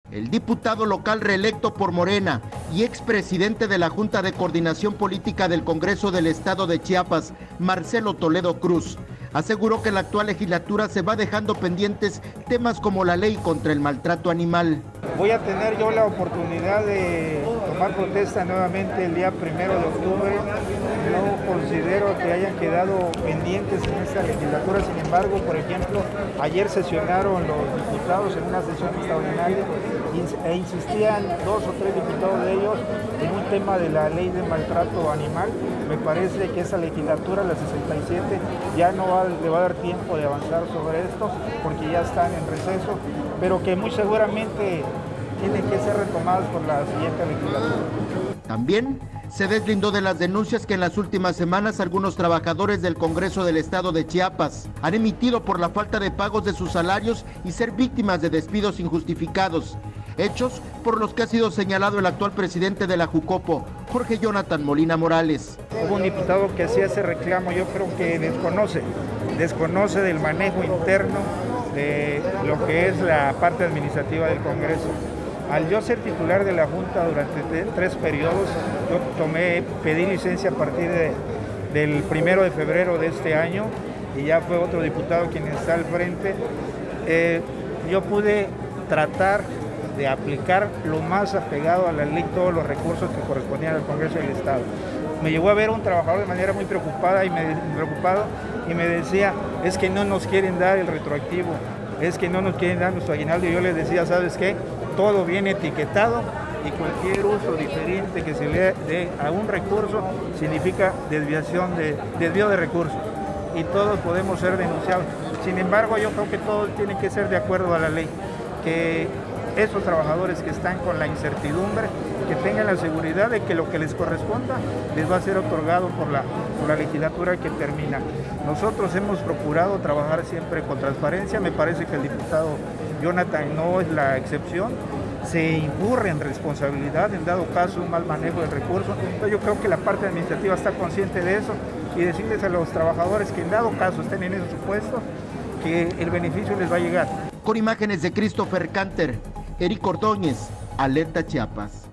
El diputado local reelecto por Morena y expresidente de la Junta de Coordinación Política del Congreso del Estado de Chiapas, Marcelo Toledo Cruz, aseguró que la actual legislatura se va dejando pendientes temas como la ley contra el maltrato animal. Voy a tener yo la oportunidad de tomar protesta nuevamente el día 1 de octubre. No considero que hayan quedado pendientes en esta legislatura. Sin embargo, por ejemplo, ayer sesionaron los diputados en una sesión extraordinaria e insistían 2 o 3 diputados de ellos en un tema de la ley de maltrato animal. Me parece que esa legislatura, la 67, ya no le va a dar tiempo de avanzar sobre esto porque ya están en receso, pero que muy seguramente tienen que ser retomadas por la siguiente legislatura. También se deslindó de las denuncias que en las últimas semanas algunos trabajadores del Congreso del Estado de Chiapas han emitido por la falta de pagos de sus salarios y ser víctimas de despidos injustificados, hechos por los que ha sido señalado el actual presidente de la Jucopo, Jorge Jonathan Molina Morales. Hubo un diputado que hacía ese reclamo, yo creo que desconoce del manejo interno de lo que es la parte administrativa del Congreso. Al yo ser titular de la Junta durante 3 periodos, yo pedí licencia a partir del 1 de febrero de este año y ya fue otro diputado quien está al frente. Yo pude tratar de aplicar lo más apegado a la ley todos los recursos que correspondían al Congreso del Estado. Me llegó a ver un trabajador de manera muy preocupado y me decía, es que no nos quieren dar el retroactivo, es que no nos quieren dar nuestro aguinaldo, y yo les decía, ¿sabes qué? Todo viene etiquetado y cualquier uso diferente que se le dé a un recurso significa desvío de recursos y todos podemos ser denunciados. Sin embargo, yo creo que todos tienen que ser de acuerdo a la ley, que esos trabajadores que están con la incertidumbre, que tengan la seguridad de que lo que les corresponda les va a ser otorgado por la legislatura que termina. Nosotros hemos procurado trabajar siempre con transparencia. Me parece que el diputado Jonathan no es la excepción. Se incurre en responsabilidad en dado caso un mal manejo del recurso. Entonces yo creo que la parte administrativa está consciente de eso y decirles a los trabajadores que en dado caso estén en esos supuestos que el beneficio les va a llegar. Con imágenes de Christopher Canter, Eric Ordóñez, Alerta Chiapas.